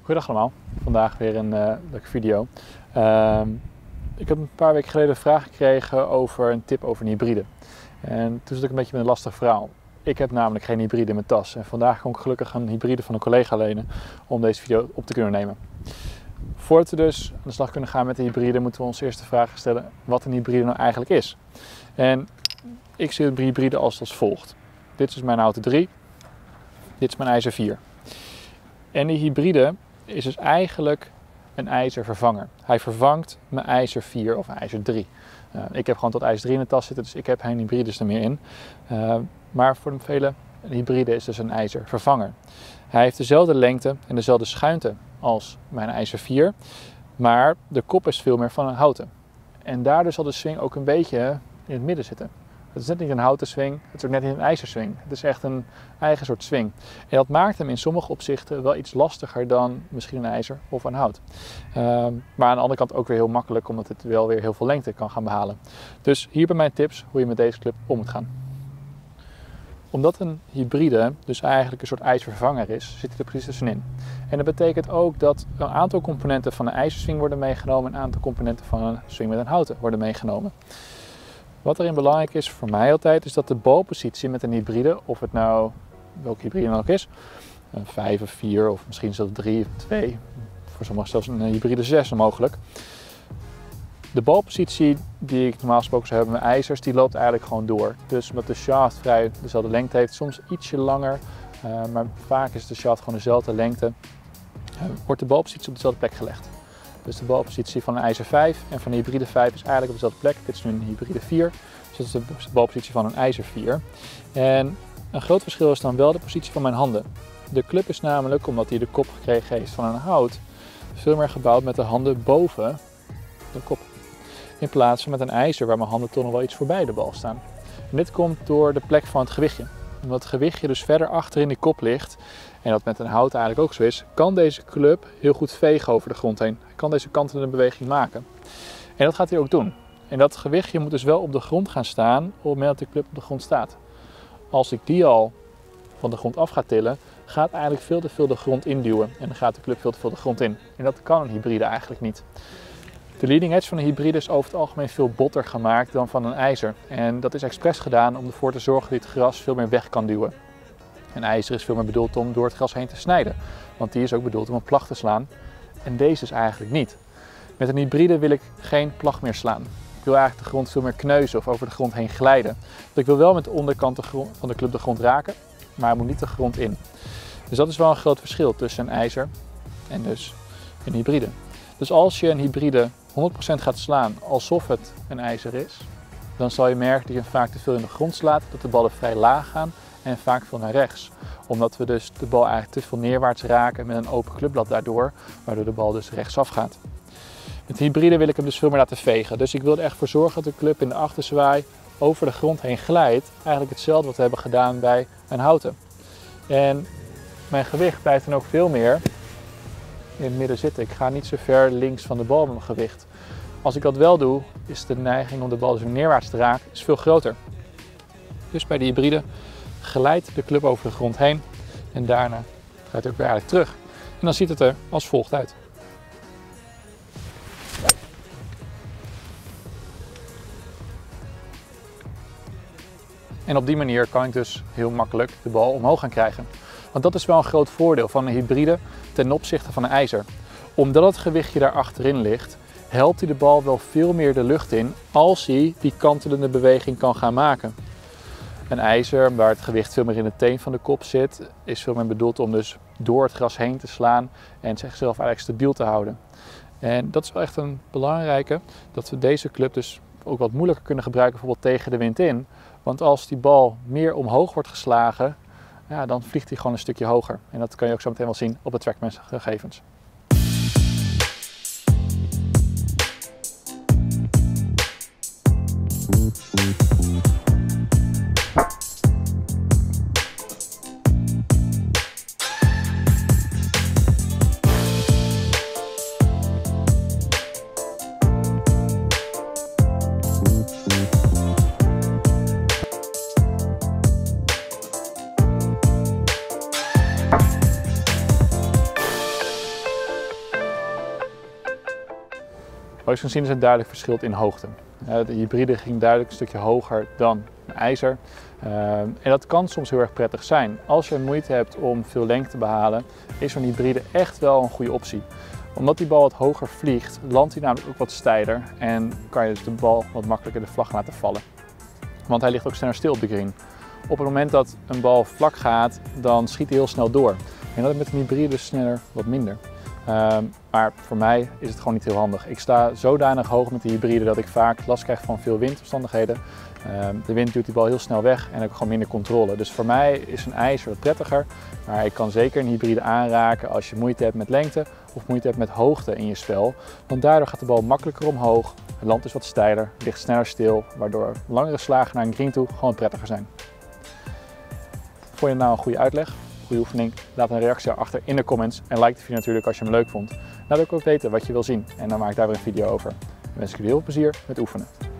Goedendag allemaal, vandaag weer een leuke video. Ik heb een paar weken geleden een vraag gekregen over een tip over een hybride. En toen zat ik een beetje met een lastig verhaal. Ik heb namelijk geen hybride in mijn tas en vandaag kon ik gelukkig een hybride van een collega lenen om deze video op te kunnen nemen. Voordat we dus aan de slag kunnen gaan met de hybride moeten we ons eerst de vraag stellen wat een hybride nou eigenlijk is. En ik zie de hybride als volgt. Dit is mijn Auto 3, dit is mijn IJzer 4. En die hybride is dus eigenlijk een ijzervervanger. Hij vervangt mijn IJzer 4 of IJzer 3. Ik heb gewoon tot IJzer 3 in de tas zitten, dus ik heb geen hybrides er meer in. Maar voor de vele hybride is dus een ijzervervanger. Hij heeft dezelfde lengte en dezelfde schuinte als mijn IJzer 4, maar de kop is veel meer van een houten. En daardoor zal de swing ook een beetje in het midden zitten. Het is net niet een houten swing, het is ook net niet een ijzerswing. Het is echt een eigen soort swing. En dat maakt hem in sommige opzichten wel iets lastiger dan misschien een ijzer of een hout. Maar aan de andere kant ook weer heel makkelijk, omdat het wel weer heel veel lengte kan gaan behalen. Dus hier bij mijn tips hoe je met deze club om moet gaan. Omdat een hybride dus eigenlijk een soort ijzervervanger is, zit hij er precies tussenin. En dat betekent ook dat een aantal componenten van een ijzerswing worden meegenomen en een aantal componenten van een swing met een houten worden meegenomen. Wat erin belangrijk is voor mij altijd, is dat de balpositie met een hybride, of het nou welke hybride dan ook is, een 5 of 4 of misschien zelfs 3 of 2, voor sommigen zelfs een hybride 6 mogelijk. De balpositie die ik normaal gesproken zou hebben met ijzers, die loopt eigenlijk gewoon door. Dus omdat de shaft vrij dezelfde lengte heeft, soms ietsje langer, maar vaak is de shaft gewoon dezelfde lengte, wordt de balpositie op dezelfde plek gelegd. Dus de balpositie van een IJzer 5 en van een hybride 5 is eigenlijk op dezelfde plek. Dit is nu een hybride 4, dus dat is de balpositie van een IJzer 4. En een groot verschil is dan wel de positie van mijn handen. De club is namelijk, omdat hij de kop gekregen heeft van een hout, veel meer gebouwd met de handen boven de kop. In plaats van met een ijzer waar mijn handen toch nog wel iets voorbij de bal staan. En dit komt door de plek van het gewichtje. Omdat het gewichtje dus verder achter in die kop ligt, en dat met een hout eigenlijk ook zo is, kan deze club heel goed vegen over de grond heen. Hij kan deze kantelende beweging maken. En dat gaat hij ook doen. En dat gewichtje moet dus wel op de grond gaan staan op het moment dat de club op de grond staat. Als ik die al van de grond af ga tillen, gaat eigenlijk veel te veel de grond induwen. En dan gaat de club veel te veel de grond in. En dat kan een hybride eigenlijk niet. De leading edge van een hybride is over het algemeen veel botter gemaakt dan van een ijzer. En dat is expres gedaan om ervoor te zorgen dat het gras veel meer weg kan duwen. Een ijzer is veel meer bedoeld om door het gras heen te snijden. Want die is ook bedoeld om een plag te slaan. En deze is eigenlijk niet. Met een hybride wil ik geen plag meer slaan. Ik wil eigenlijk de grond veel meer kneuzen of over de grond heen glijden. Dus ik wil wel met de onderkant van de club de grond raken, maar hij moet niet de grond in. Dus dat is wel een groot verschil tussen een ijzer en dus een hybride. Dus als je een hybride 100% gaat slaan alsof het een ijzer is, dan zal je merken dat je vaak te veel in de grond slaat, dat de ballen vrij laag gaan en vaak veel naar rechts. Omdat we dus de bal eigenlijk te veel neerwaarts raken met een open clubblad daardoor, waardoor de bal dus rechtsaf gaat. Met de hybride wil ik hem dus veel meer laten vegen. Dus ik wil er echt voor zorgen dat de club in de achterzwaai over de grond heen glijdt. Eigenlijk hetzelfde wat we hebben gedaan bij een houten. En mijn gewicht blijft dan ook veel meer in het midden zitten. Ik ga niet zo ver links van de bal met mijn gewicht. Als ik dat wel doe, is de neiging om de bal dus weer neerwaarts te raken is veel groter. Dus bij de hybride glijdt de club over de grond heen en daarna gaat hij ook weer eigenlijk terug. En dan ziet het er als volgt uit. En op die manier kan ik dus heel makkelijk de bal omhoog gaan krijgen. Want dat is wel een groot voordeel van een hybride ten opzichte van een ijzer. Omdat het gewichtje daar achterin ligt, helpt hij de bal wel veel meer de lucht in als hij die kantelende beweging kan gaan maken. Een ijzer, waar het gewicht veel meer in de teen van de kop zit, is veel meer bedoeld om dus door het gras heen te slaan en zichzelf eigenlijk stabiel te houden. En dat is wel echt een belangrijke, dat we deze club dus ook wat moeilijker kunnen gebruiken, bijvoorbeeld tegen de wind in. Want als die bal meer omhoog wordt geslagen, ja, dan vliegt hij gewoon een stukje hoger. En dat kan je ook zo meteen wel zien op de Trackman gegevens. Wat je kan zien is een duidelijk verschil in hoogte. De hybride ging duidelijk een stukje hoger dan een ijzer. En dat kan soms heel erg prettig zijn. Als je moeite hebt om veel lengte te behalen, is zo'n hybride echt wel een goede optie. Omdat die bal wat hoger vliegt, landt hij namelijk ook wat steiler en kan je dus de bal wat makkelijker de vlag laten vallen. Want hij ligt ook sneller stil op de green. Op het moment dat een bal vlak gaat, dan schiet hij heel snel door. En dat is met een hybride dus sneller wat minder. Maar voor mij is het gewoon niet heel handig. Ik sta zodanig hoog met de hybride dat ik vaak last krijg van veel windomstandigheden. De wind duwt die bal heel snel weg en heb ik gewoon minder controle. Dus voor mij is een ijzer wat prettiger. Maar ik kan zeker een hybride aanraken als je moeite hebt met lengte of moeite hebt met hoogte in je spel. Want daardoor gaat de bal makkelijker omhoog, het land is wat steiler, ligt sneller stil, waardoor langere slagen naar een green toe gewoon prettiger zijn. Vond je het nou een goede uitleg? Goede oefening? Laat een reactie achter in de comments en like de video natuurlijk als je hem leuk vond. Laat ook weten wat je wil zien en dan maak ik daar weer een video over. Dan wens ik jullie heel veel plezier met oefenen.